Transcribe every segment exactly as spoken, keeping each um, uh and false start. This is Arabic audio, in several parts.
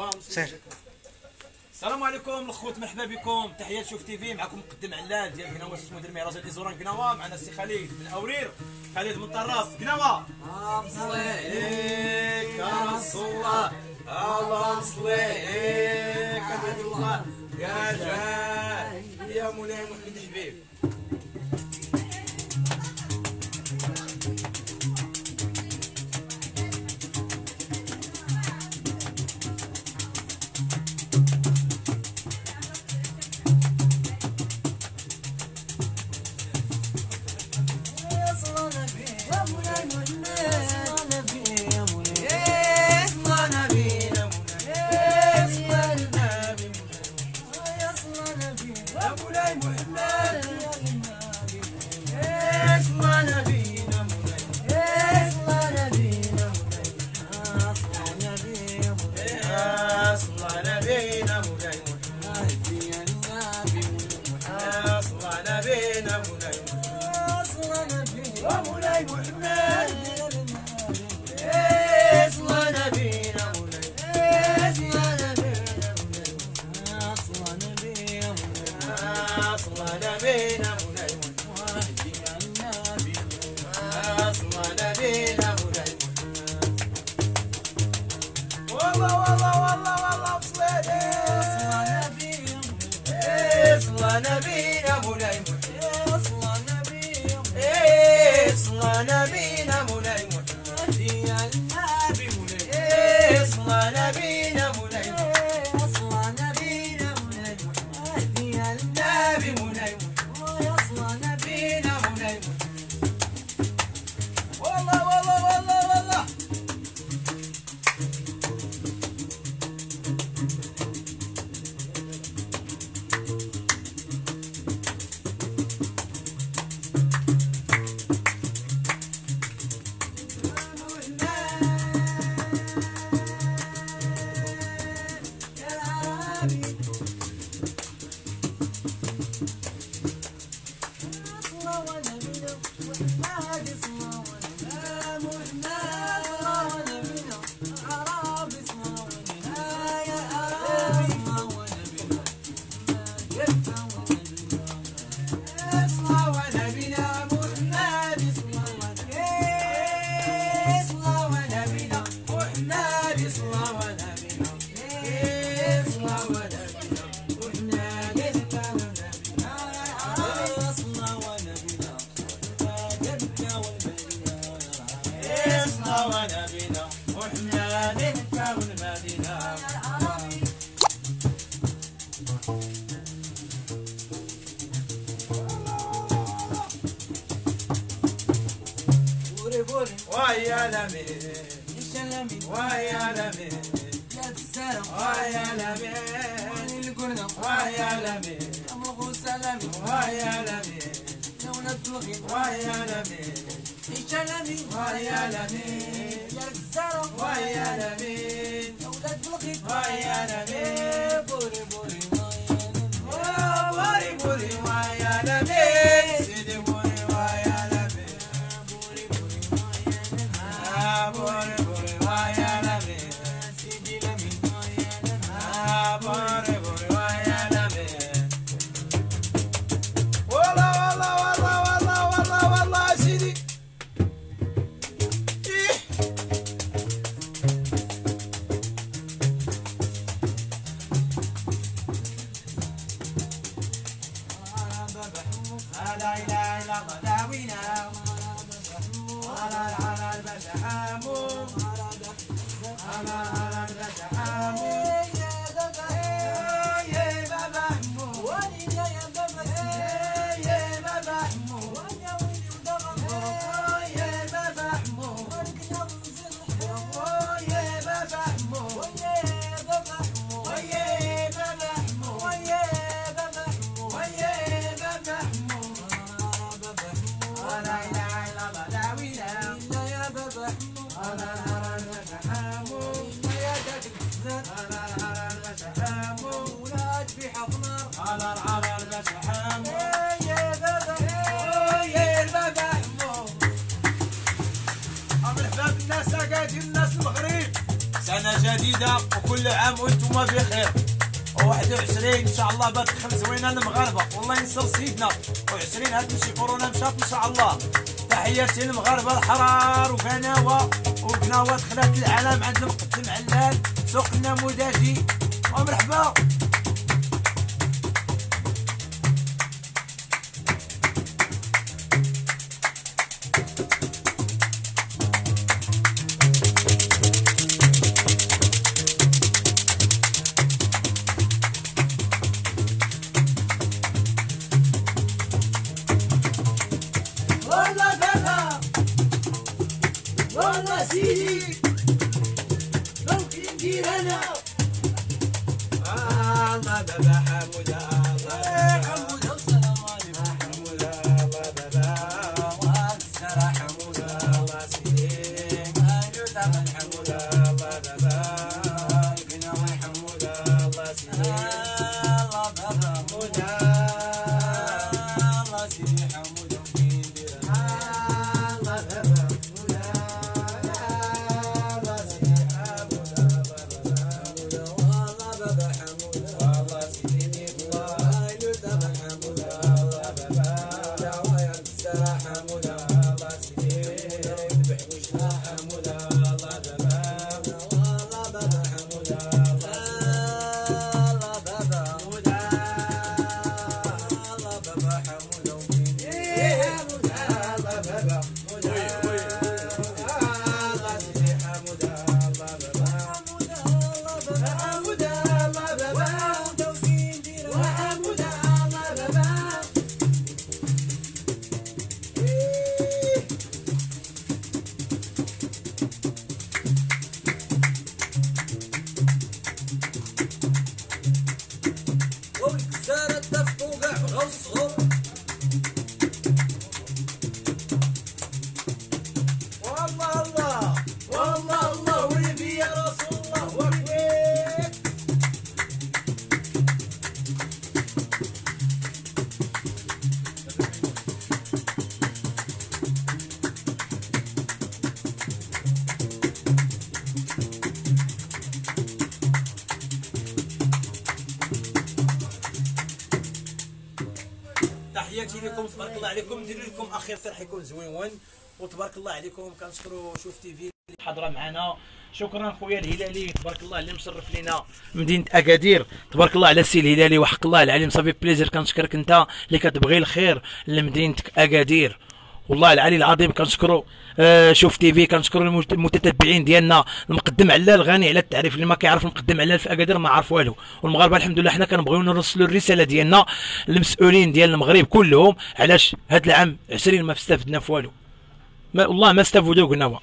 سير. السلام عليكم الخوت، مرحبا بكم. تحيات شوف تي في، معكم مقدم علال ديال قناوه اسمه درمي راجل ازوران قناوه. معنا السي خالد من اورير، خالد من طراس قناوه. اللهم صل عليك يا رسول الله، اللهم صل عليك يا حبيب الله يا جاه يا مولاي محمد الحبيب. ويا لمين ويا لمين يا السلام ويا لمين القرنة ويا لمين أمغو سلامي ويا لمين يا ولد الغي ويا لمين يشلمي ويا لمين يا السلام ويا لمين يا ولد الغي ويا لمين بوري بوري بوري بوري ويا لمين سيدي بوري ويا لمين بوري بوري بوري بوري ويا لمين سيدي لمي بوري بوري ويا لمين والله والله والله والله والله والله سيدي إيه. لا اله الا الله داوينا على على البشحامو على على البشحامو يا بابا حمو يا بابا حمو يا بابا حمو يا بابا حمو ويا بابا حمو ويا بابا حمو ويا بابا حمو ويا بابا حمو لا اله الا الله داوينا يا بابا حمو على على البشحامو يا داك الزاد على على البشحامو ولاد في حضنار على على البشحامو يا بابا يا بابا حمو مرحبا بالناس اكادي الناس المغرب سنه جديده وكل عام وانتم بخير. واحد وعشرين ان شاء الله بتدخل زوينه المغاربه والله ينصر سيدنا. وعشرين هاد ماشي كورونا مشات ان شاء الله. تحياتي للمغاربه الحرار وقناوه وقناوه دخلت العالم عند المقدم علال سوق النموذجي ومرحبا. والله بابا والله سيدي ممكن ندير انا الله بابا حموده الله حموده والسلام عليكم حموده الله بابا والسلام حموده الله سيدي ايوه دابا حموده حموده الله بابا القناوي حموده الله سيدي الله بابا حموده الله سيدي حموده وكي ندير الله بابا حموده الله سيدي حموده الله بابا والله بابا حموده الله سيدي الله ايوه دابا حموده الله بابا دعوة السلام حموده الله سيدي ذبح وجهه حموده الله بابا والله بابا حموده الله بابا حموده الله بابا حموده وكي ندير الله بابا حموده الله سيدي حموده الله بابا حموده الله بابا حموده الله بابا حموده وكي ندير حموده الله بابا والكسارة تفقوا كاع غصغر والله الله والله الله والنبي يا رسول الله وكبير. تحياتي لكم تبارك الله عليكم. ندير لكم اخر فرح يكون زوين وتبارك الله عليكم. كنشكروا شوف تي في اللي حاضره معنا. شكرا خويا الهلالي تبارك الله اللي مشرف لينا مدينه اكادير. تبارك الله على السي الهلالي وحق الله العليم صافي بليزير. كنشكرك انت اللي كتبغي الخير لمدينتك اكادير. والله العلي العظيم كنشكروا آه شوف تي في. كنشكروا المت- المتتبعين ديالنا. المقدم علال غني على التعريف. اللي ما كيعرف المقدم علال في اكادير ما عارف والو. والمغاربه الحمد لله حنا كنبغيو نرسلوا الرساله ديالنا للمسؤولين ديال المغرب كلهم. علاش هذا العام عشرين ما استفدنا في والو. ما والله ما استفدوا قناوه.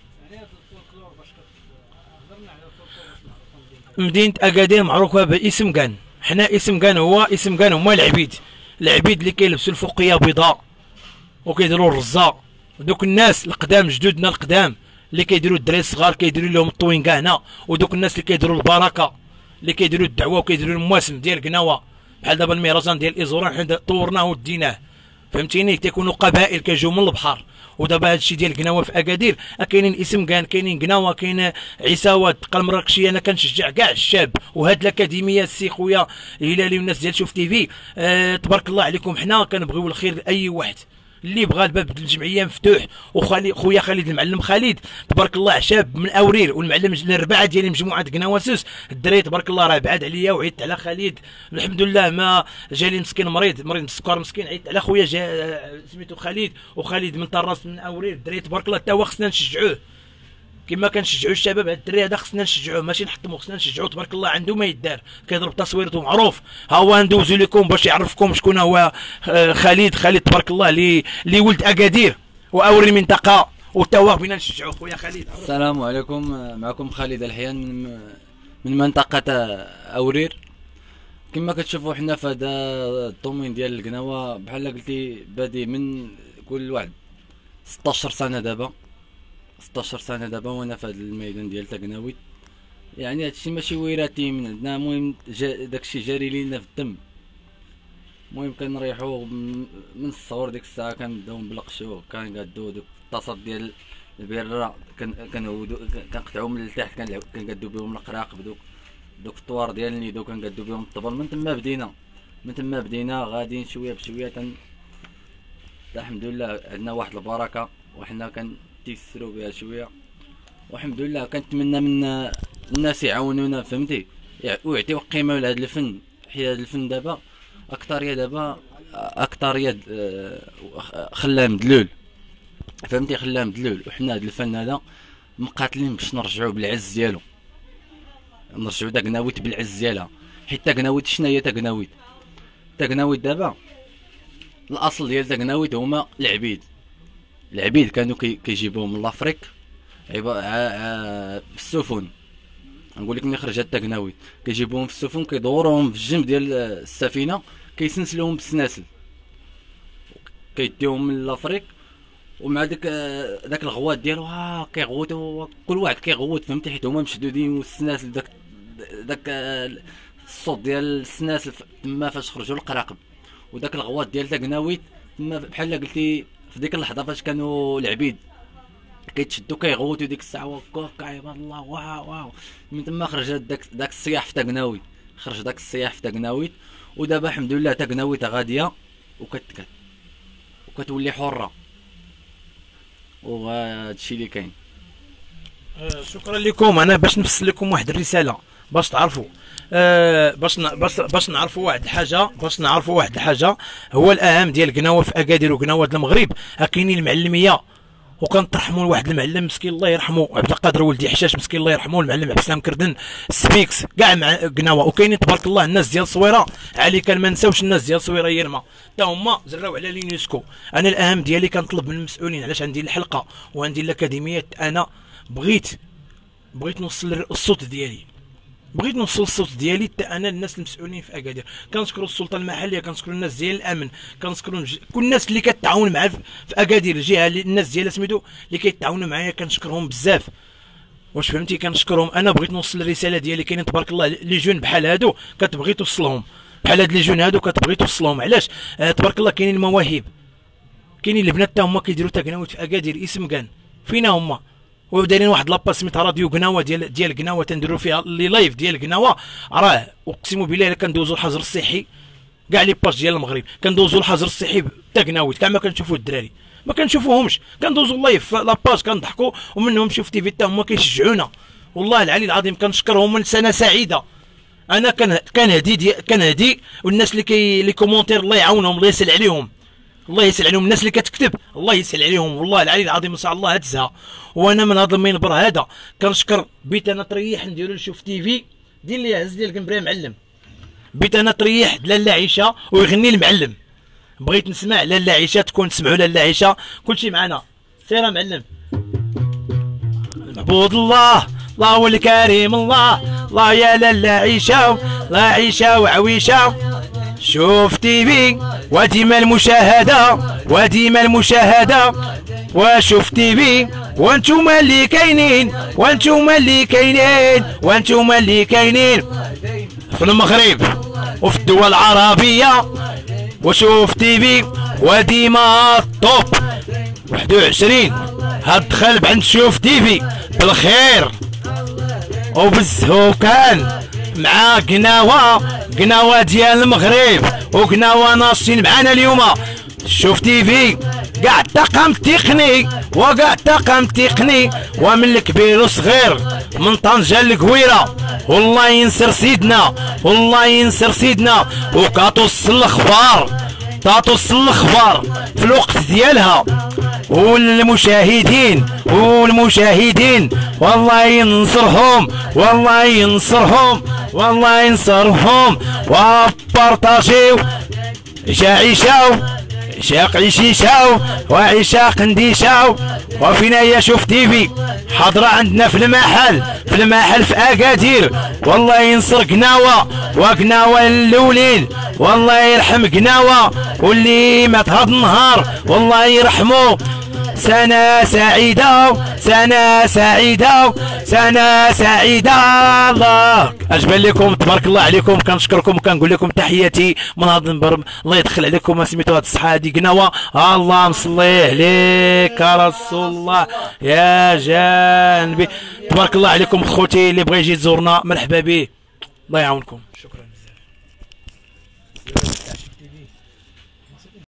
مدينه اكادير معروفه باسم كان. حنا اسم كان هو اسم كان هما العبيد. العبيد اللي كيلبسوا الفوقيه بيضاء وكيديروا الرزه. دوك الناس القدام جدودنا القدام اللي كيديروا الدراري الصغار كيديروا لهم الطوين كاعنا. ودوك الناس اللي كيديروا البركه اللي كيديروا الدعوه وكيديروا المواسم ديال قناوه. بحال دابا المهرجان ديال ايزوران حنا طورناه وديناه فهمتيني. تيكونوا قبائل كيجيو من البحر. ودابا هادشي ديال قناوه في اكادير كاينين اسم كان كاينين قناوه كاين عيساوات بقى المراكشي. انا كنشجع كاع الشاب وهاد الاكاديميه السي خويا هلالي والناس ديال شوف تي في. آه تبارك الله عليكم. حنا كنبغيو الخير لاي واحد اللي بغى. الباب الجمعيه مفتوح. وخالي خويا خالد المعلم خالد تبارك الله شاب من اورير. والمعلم الربعه ديال مجموعه قناواسوس. الدراري تبارك الله راه بعاد عليا وعيدت على خالد الحمد لله. ما جالي مسكين مريض مريض بالسكر مسكين. عيدت على خويا جا سميتو خالد. وخالد من طراس من اورير. الدراري تبارك الله تا هو خصنا نشجعوه كما كنشجعوا الشباب. هاد الدري هذا خصنا نشجعوه ماشي نحطمو. خصنا نشجعوه تبارك الله عنده ما يدار. كيضرب تصويرته معروف. ها هو ندوزو لكم باش يعرفكم شكون هو آه خالد. خالد تبارك الله اللي اللي ولد اكادير واوري المنطقه وتا هو بينا نشجعوه خويا خالد. السلام عليكم. معكم خالد الحيان من من منطقة أورير. كما كتشوفوا حنا في هذا الطومين ديال القناوة بحال قلتي بادي من كل واحد ستاشر سنة دابا. ستاشر سنة دابا وانا في هذا الميدان ديال تقناوي. يعني هادشي ماشي وراثي من عندنا. المهم جا داكشي جاري لينا في الدم. المهم كنريحو من الصغر. ديك الساعة كنبداو نبلقشو كنقادو دوك الطاسات ديال البيرة كان كنعودو كنقطعو من التحت، كنقادو بهم القراق بدوك دوك الطوار ديال النيدو، كنقادو بهم الطبل. من تما بدينا من تما بدينا غاديين شويه بشويه تن الحمد لله عندنا واحد البركه وحنا كنتيسرو بها شويه، والحمد لله. كنتمنى من الناس يعاونونا فهمتي ويعطيو قيمه لهذا الفن، حيت هذا الفن دابا اكثريه دابا اكثريه خلاه مدلول فهمتي، خلاه مدلول. وحنا هذا الفن هذا مقاتلين باش نرجعوه بالعز ديالو، نرجعو تاكناويت بالعز ديالها. حيت تاكناويت شنو هي تاكناويت؟ تاكناويت دابا الاصل ديال تاكناويت هما العبيد. العبيد كانوا كيجيبوهم من لافريك في السفن، نقول لك ملي خرجت تاكناويت كيجيبوهم في السفن، كيدوروهم في الجنب ديال السفينه، كيسنسلوهم بالسناسل، كيديوهم من لافريك. ومع داك داك الغوات ديالو ها كيغوتوا، كل واحد كيغوت فهمتي، حيت هما مشدودين والسناسل داك داك الصوت ديال السناسل تما فاش خرجوا القراقب. وداك الغوات ديال تاكناويت تما بحال قلتي في ديك اللحظه فاش كانوا العبيد كيتشدوا كيغوتوا ديك الساعه وكا عباد الله واو واو. من تما خرجت داك داك الصياح في تاكناويت، خرج داك الصياح في تاكناويت. ودابا الحمد لله تاكناويت غاديه وكتكت وكتولي حره، وهذا الشيء اللي كاين. أه شكرا لكم. انا باش نفصل لكم واحد الرساله باش تعرفوا، أه باش باش باش نعرفوا واحد الحاجه باش نعرفوا واحد الحاجه هو الاهم ديال قناوه في اكادير وقناوه المغرب. كاينين المعلميه، وكنترحموا لواحد المعلم مسكين الله يرحمه عبد القادر ولدي حشاش مسكين الله يرحمه، المعلم عبد السلام كردن سبيكس كاع مع قناوه. وكاينين تبارك الله الناس ديال الصويره علي كان ما نساوش الناس ديال الصويره يرما حتى هما زراو على اليونسكو. انا الاهم ديالي كنطلب من المسؤولين علاش عندي الحلقه وعندي الاكاديميه، انا بغيت بغيت نوصل الصوت ديالي، بغيت نوصل الصوت ديالي حتى انا للناس المسؤولين في اكادير. كنشكروا السلطه المحليه، كنشكروا الناس ديال الامن، كنشكروا كل الناس اللي كتعاون معايا في اكادير، الجهه الناس ديال سميتو اللي كيتعاونوا معايا كنشكرهم بزاف. واش فهمتي؟ كنشكرهم. انا بغيت نوصل الرساله ديالي. كاينين تبارك الله لي جون بحال هادو كتبغي توصلهم، بحال هاد لي جون هادو كتبغي توصلهم. علاش؟ آه تبارك الله كاينين المواهب، كاينين البنات حتى هما كيديروا تاكناويت في اكادير اسم كان فينا هما، ودايرين واحد لابا سميتها راديو قناوه ديال ديال قناوه تنديروا فيها لي لايف ديال قناوه. راه اقسم بالله الا كندوزوا الحجر الصحي كاع لي باج ديال المغرب، كندوزوا الحجر الصحي حتى قناويت كاع ما كنشوفوا الدراري، ما كنشوفوهمش، كندوزوا اللايف لاباج كنضحكوا ومنهم شوف تيفي حتى هما كيشجعونا. والله العلي العظيم كنشكرهم من سنه سعيده. انا كنهدي كنهدي والناس اللي كي لي كومونتير الله يعاونهم، الله يسهل عليهم، الله يسهل عليهم. الناس اللي كتكتب الله يسهل عليهم، والله العلي العظيم ان شاء الله هتزها. وانا من هذا المنبر هذا كنشكر بيت انا تريح نديرو نشوف تيفي دير لي عز ديال كنبري معلم، بيت انا تريح لاله عيشه ويغني المعلم. بغيت نسمع لاله عيشه، تكون تسمعوا لاله عيشه كلشي معنا. سير معلم. معبود الله الله هو الكريم الله الله يا لاله عيشه لا عيشه وعويشه. شوف تيفي وديما المشاهده وديما المشاهده وشوف تيفي وانتوما اللي كاينين وانتوما اللي كاينين وانتوما اللي كاينين في المغرب وفي الدول العربيه. وشوف تيفي وديما الطوب واحد وعشرين هاد دخل عند شوف تيفي بالخير وبالزهوكان مع قناوه قناوه ديال المغرب وقناوه ناشطين معانا اليوم. شوف تيفي كاع الطاقم التقني وكاع الطاقم التقني ومن الكبير والصغير من طنجة للقويره. والله ينصر سيدنا والله ينصر سيدنا. وكتوصل الاخبار كتوصل الاخبار في الوقت ديالها. والمشاهدين والمشاهدين والله ينصرهم والله ينصرهم والله ينصرهم. وبارطاجيو عيشا عيشاو عشاق عيشيشاو وعشاق نديشاو. وفينا يا شوف تيفي حاضرة عندنا في المحل في المحل في اكادير. والله ينصر قناوة وقناوة الاولين والله يرحم قناوة واللي مات هاد النهار والله يرحمو. سنة سعيدة سنة سعيدة سنة سعيدة. الله اجبل لكم، تبارك الله عليكم، كنشكركم وكنقول لكم تحياتي من هذا المنبر. الله يدخل عليكم ما سميتو هاد الصحة هادي قناوة. اللهم صل عليك يا رسول الله يا جانبي. تبارك الله عليكم خوتي، اللي بغى يجي يزورنا مرحبا به. الله يعاونكم. شكرا.